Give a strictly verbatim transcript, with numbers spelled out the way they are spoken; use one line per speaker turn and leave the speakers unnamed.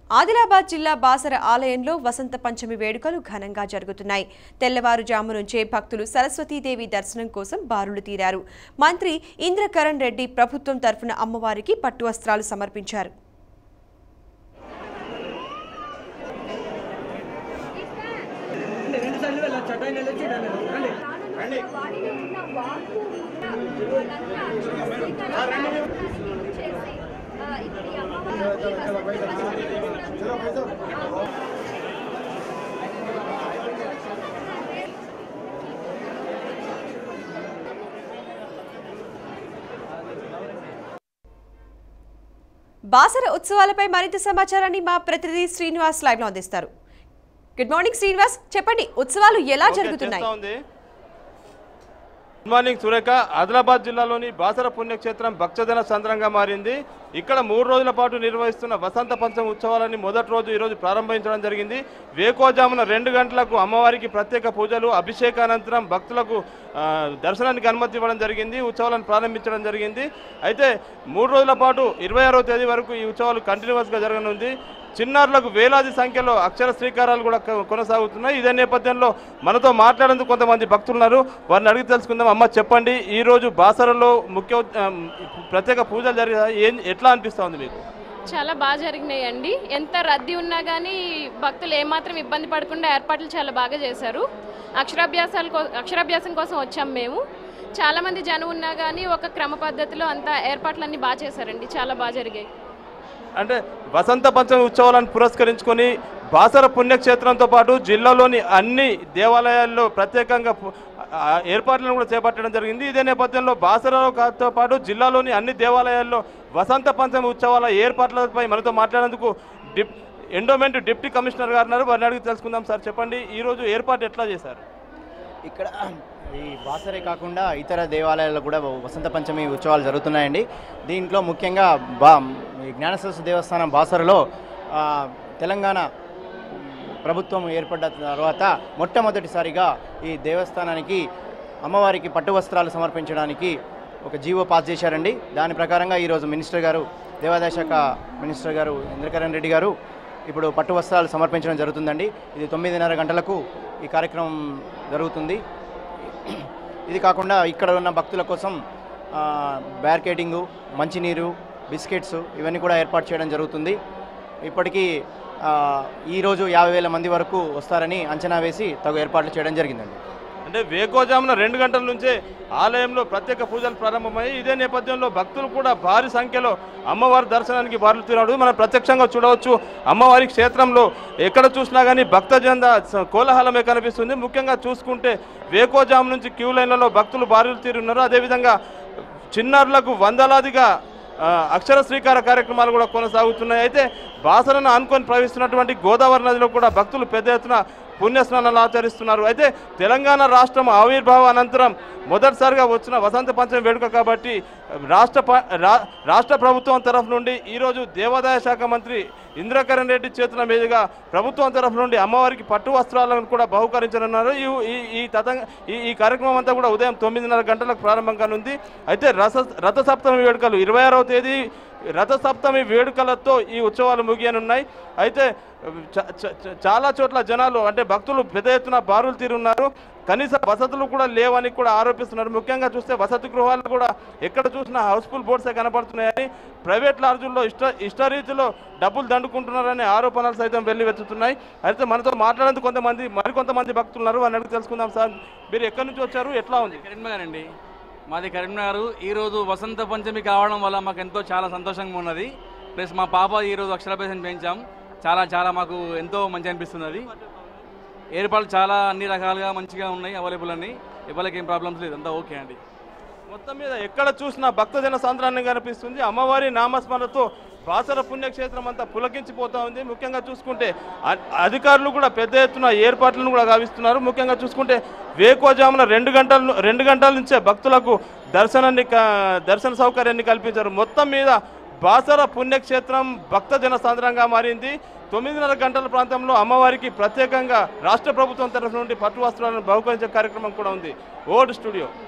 ఆదిలాబాద్ జిల్లా బాసర ఆలయంలో వసంత పంచమి వేడుకలు ఘనంగా జరుగుతున్నాయి. తెల్లవారుజాము నుంచే భక్తులు సరస్వతీదేవి దర్శనం కోసం బారులు తీరారు. మంత్రి ఇంద్రకరణ్ రెడ్డి ప్రభుత్వం తరఫున అమ్మవారికి పట్టు వస్త్రాలు సమర్పించారు. బాసర ఉత్సవాలపై మరింత సమాచారాన్ని మా ప్రతినిధి శ్రీనివాస్ లైవ్ లో అందిస్తారు. గుడ్ మార్నింగ్ శ్రీనివాస్, చెప్పండి ఉత్సవాలు ఎలా జరుగుతున్నాయి?
Good morning Surekha. ఆదిలాబాద్ జిల్లాలోని బాసర పుణ్యక్షేత్రం భక్తజన సంద్రంగా మారింది. ఇక్కడ మూడు రోజుల పాటు నిర్వహిస్తున్న వసంత పంచమి ఉత్సవాలని మొదటి రోజు ఈరోజు ప్రారంభించడం జరిగింది. వేకోజామున రెండు గంటలకు అమ్మవారికి ప్రత్యేక పూజలు, అభిషేకానంతరం భక్తులకు దర్శనానికి అనుమతి ఇవ్వడం జరిగింది. ఉత్సవాలను ప్రారంభించడం జరిగింది. అయితే మూడు రోజుల పాటు ఇరవై ఆరో తేదీ వరకు ఈ ఉత్సవాలు కంటిన్యూస్గా జరగనుంది. చిన్నారులకు వేలాది సంఖ్యలో అక్షర శ్రీకారాలు కూడా కొనసాగుతున్నాయి. ఇదే నేపథ్యంలో మనతో మాట్లాడేందుకు కొంతమంది భక్తులు ఉన్నారు. వారిని అడిగి తెలుసుకుందాం. అమ్మ చెప్పండి, ఈరోజు బాసరలో ముఖ్య ప్రత్యేక పూజలు జరిగాయి, ఏం ఎట్లా అనిపిస్తుంది మీకు?
చాలా బాగా జరిగినాయండి. ఎంత రద్దీ ఉన్నా కానీ భక్తులు ఏమాత్రం ఇబ్బంది పడకుండా ఏర్పాట్లు చాలా బాగా చేశారు. అక్షరాభ్యాసాల కో అక్షరాభ్యాసం కోసం వచ్చాం మేము. చాలామంది జనం ఉన్నా కానీ ఒక క్రమ పద్ధతిలో అంతా ఏర్పాట్లన్నీ బాగా చేశారండి. చాలా బాగా జరిగాయి.
అంటే వసంత పంచమి ఉత్సవాలను పురస్కరించుకొని బాసర పుణ్యక్షేత్రంతో పాటు జిల్లాలోని అన్ని దేవాలయాల్లో ప్రత్యేకంగా ఏర్పాట్లను కూడా చేపట్టడం జరిగింది. ఇదే నేపథ్యంలో బాసరతో పాటు జిల్లాలోని అన్ని దేవాలయాల్లో వసంత పంచమి ఉత్సవాల ఏర్పాట్లపై మనతో మాట్లాడేందుకు డిప్ ఎండోమెంట్ డిప్యూటీ కమిషనర్ గారు ఉన్నారు. వారిని అడిగి తెలుసుకుందాం. సార్ చెప్పండి, ఈరోజు ఏర్పాటు ఎట్లా చేశారు?
ఇక్కడ ఈ బాసరే కాకుండా ఇతర దేవాలయాల్లో కూడా వసంత పంచమి ఉత్సవాలు జరుగుతున్నాయండి. దీంట్లో ముఖ్యంగా బా జ్ఞానసరస్వతి దేవస్థానం బాసరలో తెలంగాణ ప్రభుత్వం ఏర్పడ్డ తర్వాత మొట్టమొదటిసారిగా ఈ దేవస్థానానికి అమ్మవారికి పట్టు వస్త్రాలు సమర్పించడానికి ఒక జీవో పాస్ చేశారండి. దాని ప్రకారంగా ఈరోజు మినిస్టర్ గారు, దేవాదాయ శాఖ మినిస్టర్ గారు ఇంద్రకరణ్ రెడ్డి గారు ఇప్పుడు పట్టు వస్త్రాలు సమర్పించడం జరుగుతుందండి. ఇది తొమ్మిదిన్నర గంటలకు ఈ కార్యక్రమం జరుగుతుంది. ఇది కాకుండా ఇక్కడ ఉన్న భక్తుల కోసం బ్యారికేడింగు, మంచినీరు, బిస్కెట్స్ ఇవన్నీ కూడా ఏర్పాటు చేయడం జరుగుతుంది. ఇప్పటికీ ఈరోజు యాభై వేల మంది వరకు వస్తారని అంచనా వేసి తగు ఏర్పాట్లు చేయడం జరిగిందండి.
అంటే వేకోజామున రెండు గంటల నుంచే ఆలయంలో ప్రత్యేక పూజలు ప్రారంభమయ్యాయి. ఇదే నేపథ్యంలో భక్తులు కూడా భారీ సంఖ్యలో అమ్మవారి దర్శనానికి బారులు తీరాడు. మనం ప్రత్యక్షంగా చూడవచ్చు. అమ్మవారి క్షేత్రంలో ఎక్కడ చూసినా కానీ భక్తజన కోలాహలమే కనిపిస్తుంది. ముఖ్యంగా చూసుకుంటే వేకోజాము నుంచి క్యూ లైన్లలో భక్తులు బారులు తీరి ఉన్నారు. అదేవిధంగా చిన్నారులకు వందలాదిగా అక్షర శ్రీకార కార్యక్రమాలు కూడా కొనసాగుతున్నాయి. అయితే బాసరను ఆనుకొని ప్రవహిస్తున్నటువంటి గోదావరి నదిలో కూడా భక్తులు పెద్ద ఎత్తున పుణ్యస్నానాలు ఆచరిస్తున్నారు. అయితే తెలంగాణ రాష్ట్రం ఆవిర్భావ అనంతరం మొదటిసారిగా వచ్చిన వసంత పంచమి వేడుక కాబట్టి రాష్ట్ర రాష్ట్ర ప్రభుత్వం తరఫు నుండి ఈరోజు దేవాదాయ శాఖ మంత్రి ఇంద్రకరణ్ రెడ్డి చేతుల మీదుగా ప్రభుత్వం తరఫు నుండి అమ్మవారికి పట్టు వస్త్రాలను కూడా బహుకరించనున్నారు. ఈ ఈ తతంగ ఈ ఈ కార్యక్రమం అంతా కూడా ఉదయం తొమ్మిదిన్నర గంటలకు ప్రారంభం కానుంది. అయితే రథ రథసప్తమి వేడుకలు ఇరవై ఆరవ తేదీ రథసప్తమి వేడుకలతో ఈ ఉత్సవాలు ముగియనున్నాయి. అయితే చాలా చోట్ల జనాలు అంటే భక్తులు పెద్ద ఎత్తున బారులు తీరున్నారు. కనీస వసతులు కూడా లేవని కూడా ఆరోపిస్తున్నారు. ముఖ్యంగా చూస్తే వసతి గృహాలు కూడా ఎక్కడ చూసినా హౌస్ఫుల్ బోర్డ్సే కనపడుతున్నాయని, ప్రైవేట్ లాడ్జుల్లో ఇష్ట ఇష్టరీతిలో డబ్బులు దండుకుంటున్నారనే ఆరోపణలు సైతం వెల్లువెత్తుతున్నాయి. అయితే మనతో మాట్లాడేందుకు కొంతమంది మరికొంతమంది భక్తులు ఉన్నారు. వారిని అడిగి తెలుసుకుందాం. సార్, మీరు ఎక్కడి నుంచి వచ్చారు, ఎట్లా ఉంది?
కరీంనగర్ అండి, మాది కరీంనగర్. ఈరోజు వసంత పంచమి కావడం వల్ల మాకు ఎంతో చాలా సంతోషంగా ఉన్నది. ప్లస్ మా పాప ఈరోజు అక్షరాభ్యాసం పెంచాం. చాలా చాలా మాకు ఎంతో మంచి అనిపిస్తున్నది. ఏర్పాట్లు చాలా అన్ని రకాలుగా మంచిగా ఉన్నాయి, అవైలబుల్ అన్ని, ఎవరికి ఏం ప్రాబ్లమ్స్ లేదు, అంతా ఓకే అండి.
మొత్తం మీద ఎక్కడ చూసినా భక్తజన సాంద్రాన్ని కనిపిస్తుంది. అమ్మవారి నామస్మరణతో బాసర పుణ్యక్షేత్రం అంతా పులకించిపోతూ ఉంది. ముఖ్యంగా చూసుకుంటే అధికారులు కూడా పెద్ద ఎత్తున ఏర్పాట్లను కూడా గావిస్తున్నారు. ముఖ్యంగా చూసుకుంటే వేకోజామున రెండు గంటల రెండు గంటల నుంచే భక్తులకు దర్శనాన్ని దర్శన సౌకర్యాన్ని కల్పించారు. మొత్తం మీద బాసర పుణ్యక్షేత్రం భక్తజన సాంద్రంగా మారింది. తొమ్మిదిన్నర గంటల ప్రాంతంలో అమ్మవారికి ప్రత్యేకంగా రాష్ట్ర ప్రభుత్వం తరఫు నుండి పట్టు వస్త్రాలను బహుకరించే కార్యక్రమం కూడా ఉంది. Old studio.